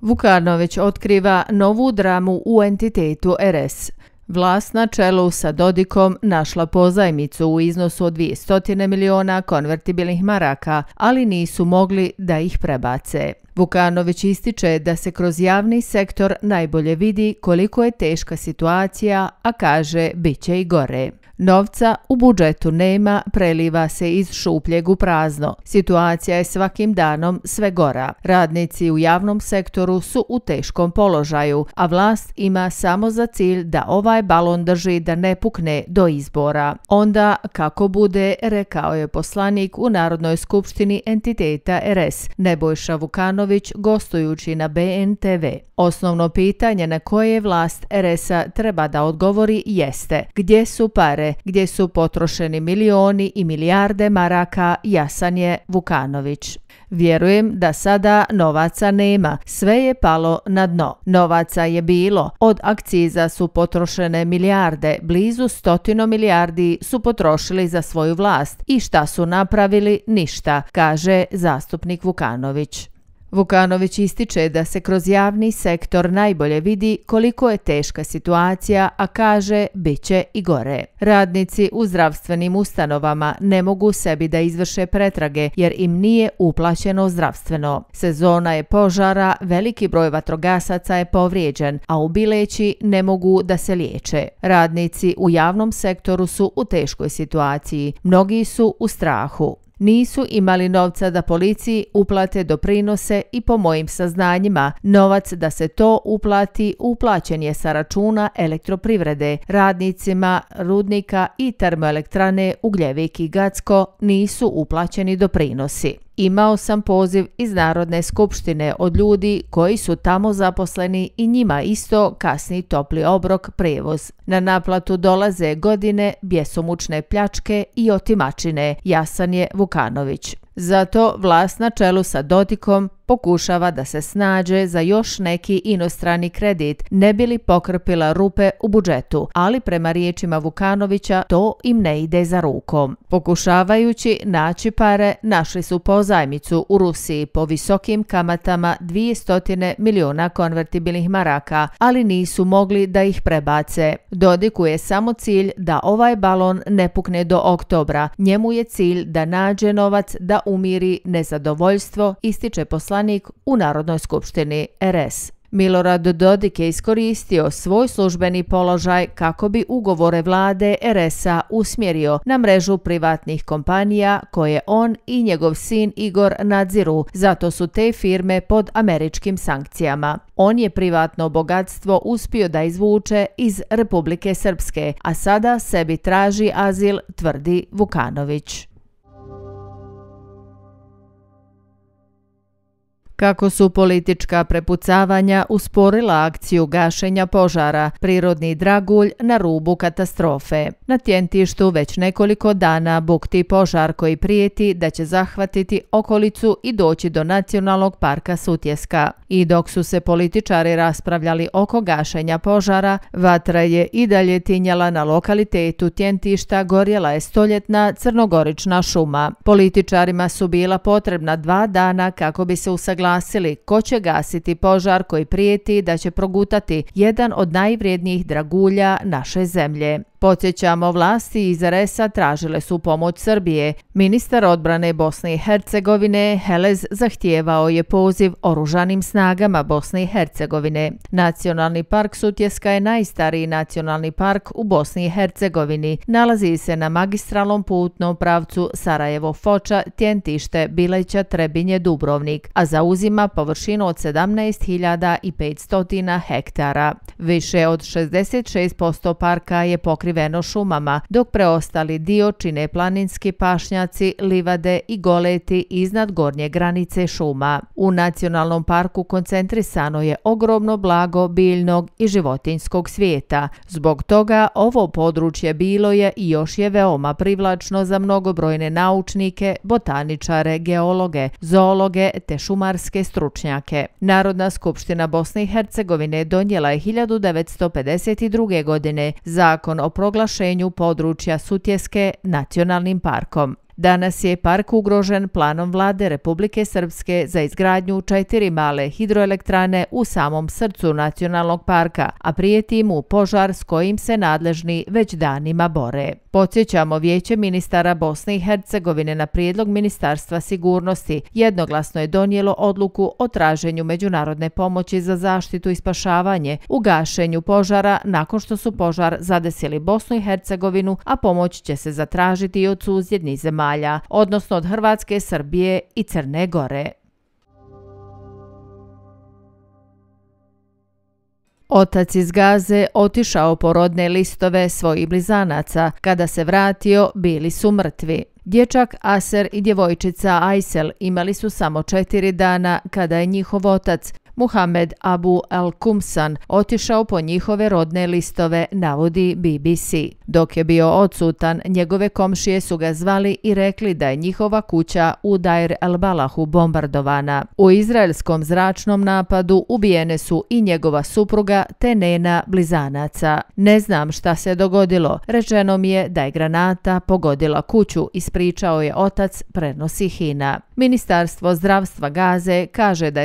Vukanović otkriva novu dramu u entitetu RS. Vlast na čelu sa Dodikom našla pozajmicu u iznosu od 200 miliona konvertibilnih maraka, ali nisu mogli da ih prebace. Vukanović ističe da se kroz javni sektor najbolje vidi koliko je teška situacija, a kaže bit će i gore. Novca u budžetu nema, preliva se iz šupljeg u prazno. Situacija je svakim danom sve gora. Radnici u javnom sektoru su u teškom položaju, a vlast ima samo za cilj da ovaj balon drži da ne pukne do izbora. Onda kako bude, rekao je poslanik u Narodnoj skupštini entiteta RS Nebojša Vukanović gostujući na BNTV. Osnovno pitanje na koje vlast RS-a treba da odgovori jeste: gdje su pare, gdje su potrošeni milioni i milijarde maraka, jasan je Vukanović. Vjerujem da sada novaca nema, sve je palo na dno. Novaca je bilo, od akciza su potrošene milijarde, blizu 100 milijardi su potrošili za svoju vlast. I šta su napravili? Ništa, kaže zastupnik Vukanović. Vukanović ističe da se kroz javni sektor najbolje vidi koliko je teška situacija, a kaže bit će i gore. Radnici u zdravstvenim ustanovama ne mogu sebi da izvrše pretrage jer im nije uplaćeno zdravstveno. Sezona je požara, veliki broj vatrogasaca je povrijeđen, a u Bileći ne mogu da se liječe. Radnici u javnom sektoru su u teškoj situaciji, mnogi su u strahu. Nisu imali novca da policiji uplate doprinose i po mojim saznanjima novac da se to uplati uplaćen je sa računa elektroprivrede. Radnicima rudnika i termoelektrane Ugljevik i Gacko nisu uplaćeni doprinosi. Imao sam poziv iz Narodne skupštine od ljudi koji su tamo zaposleni i njima isto kasni topli obrok prevoz. Na naplatu dolaze godine bjesomučne pljačke i otimačine, jasan je Vukanović. Zato vlast na čelu sa Dodikom pokušava da se snađe za još neki inostrani kredit, ne bi li pokrpila rupe u budžetu, ali prema riječima Vukanovića to im ne ide za rukom. Pokušavajući naći pare, našli su pozajmicu u Rusiji po visokim kamatama 200 miliona konvertibilnih maraka, ali nisu mogli da ih prebace. Dodiku je samo cilj da ovaj balon ne pukne do oktobra. Njemu je cilj da nađe novac da umiri nezadovoljstvo, ističe poslanik u Narodnoj skupštini RS. Milorad Dodik je iskoristio svoj službeni položaj kako bi ugovore vlade RS-a usmjerio na mrežu privatnih kompanija koje on i njegov sin Igor nadziru, zato su te firme pod američkim sankcijama. On je privatno bogatstvo uspio da izvuče iz Republike Srpske, a sada sebi traži azil, tvrdi Vukanović. Kako su politička prepucavanja usporila akciju gašenja požara, prirodni dragulj na rubu katastrofe. Na Tjentištu već nekoliko dana bukti požar koji prijeti da će zahvatiti okolicu i doći do Nacionalnog parka Sutjeska. I dok su se političari raspravljali oko gašenja požara, vatra je i dalje tinjala na lokalitetu Tjentišta, gorjela je stoljetna crnogorična šuma. Političarima su bila potrebna 2 dana kako bi se usaglasili ko će gasiti požar koji prijeti da će progutati jedan od najvrijednijih dragulja naše zemlje. Podsjećamo, vlasti iz RS-a tražile su pomoć Srbije. Ministar odbrane Bosne i Hercegovine Helez zahtijevao je poziv oružanim snagama Bosne i Hercegovine. Nacionalni park Sutjeska je najstariji nacionalni park u Bosni i Hercegovini. Nalazi se na magistralnom putnom pravcu Sarajevo-Foča, Tjentište, Bileća, Trebinje, Dubrovnik, a zauzima površinu od 17.500 hektara. Više od 66% parka je pokriveno šumama, dok preostali dio čine planinski pašnjaci, livade i goleti iznad gornje granice šuma. U nacionalnom parku koncentrisano je ogromno blago biljnog i životinjskog svijeta. Zbog toga ovo područje bilo je i još je veoma privlačno za mnogobrojne naučnike, botaničare, geologe, zoologe te šumarske stručnjake. Narodna skupština Bosne i Hercegovine donijela je 1952. godine zakon o proglašenju područja Sutjeske nacionalnim parkom. Danas je park ugrožen planom vlade Republike Srpske za izgradnju 4 male hidroelektrane u samom srcu nacionalnog parka, a prijeti mu požar s kojim se nadležni već danima bore. Podsjećamo, Vijeće ministara Bosne i Hercegovine na prijedlog Ministarstva sigurnosti jednoglasno je donijelo odluku o traženju međunarodne pomoći za zaštitu i spašavanje u gašenju požara nakon što su požar zadesili Bosnu i Hercegovinu, a pomoć će se zatražiti i od susjednih zemalja, odnosno od Hrvatske, Srbije i Crne Gore. Otac iz Gaze otišao po rodne listove svojih blizanaca. Kada se vratio, bili su mrtvi. Dječak Aser i djevojčica Aysel imali su samo 4 dana kada je njihov otac, Muhammed Abu al-Kumsan, otišao po njihove rodne listove, navodi BBC. Dok je bio odsutan, njegove komšije su ga zvali i rekli da je njihova kuća u Deir el-Balahu bombardovana. U izraelskom zračnom napadu ubijene su i njegova supruga te njena blizanaca. Ne znam šta se dogodilo, rečeno mi je da je granata pogodila kuću, ispričao je otac, prenosi HINA. Ministarstvo zdravstva Gaze kaže da je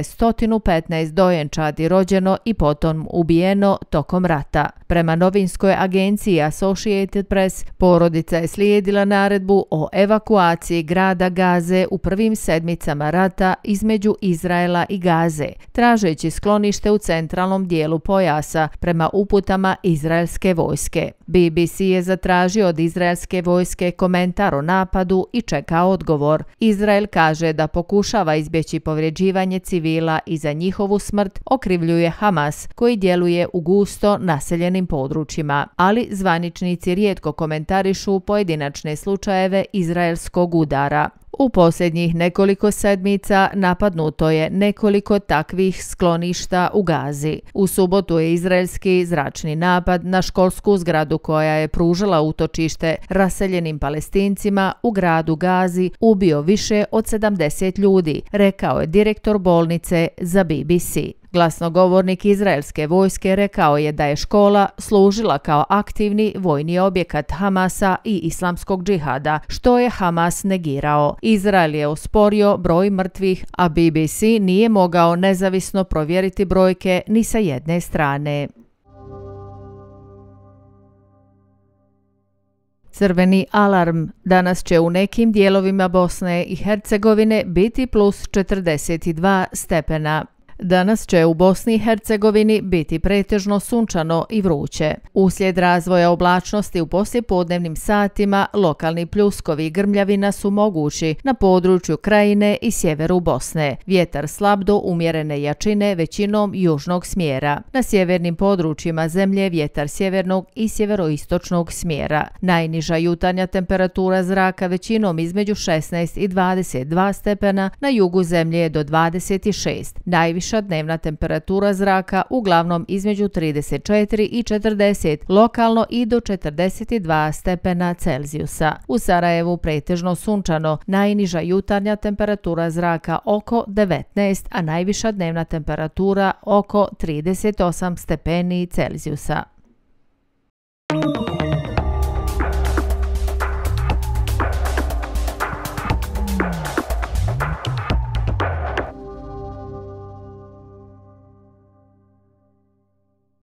115 dojenčadi rođeno i potom ubijeno tokom rata. Prema novinskoj agenciji Associated Press, porodica je slijedila naredbu o evakuaciji grada Gaze u prvim sedmicama rata između Izraela i Gaze, tražeći sklonište u centralnom dijelu pojasa prema uputama izraelske vojske. BBC je zatražio od izraelske vojske komentar o napadu i čeka odgovor. Izrael kaže da pokušava izbjeći povređivanje civila i za njihovu smrt okrivljuje Hamas, koji djeluje u gusto naseljenim područjima, ali zvaničnici rijetko komentarišu pojedinačne slučajeve izraelskog udara. U posljednjih nekoliko sedmica napadnuto je nekoliko takvih skloništa u Gazi. U subotu je izraelski zračni napad na školsku zgradu koja je pružala utočište raseljenim Palestincima u gradu Gazi ubio više od 70 ljudi, rekao je direktor bolnice za BBC. Glasnogovornik izraelske vojske rekao je da je škola služila kao aktivni vojni objekat Hamasa i islamskog džihada, što je Hamas negirao. Izrael je osporio broj mrtvih, a BBC nije mogao nezavisno provjeriti brojke ni sa jedne strane. Crveni alarm. Danas će u nekim dijelovima Bosne i Hercegovine biti plus 42 stepena. Danas će u Bosni i Hercegovini biti pretežno sunčano i vruće. Uslijed razvoja oblačnosti u poslijepodnevnim satima lokalni pljuskovi i grmljavina su mogući na području Krajine i sjeveru Bosne. Vjetar slab do umjerene jačine, većinom južnog smjera. Na sjevernim područjima zemlje vjetar sjevernog i sjeveroistočnog smjera. Najniža jutarnja temperatura zraka većinom između 16 i 22 stepena, na jugu zemlje je do 26. Najviša dnevna temperatura zraka uglavnom između 34 i 40, lokalno i do 42 stepena Celzijusa. U Sarajevu pretežno sunčano, najniža jutarnja temperatura zraka oko 19, a najviša dnevna temperatura oko 38 stepeni Celzijusa.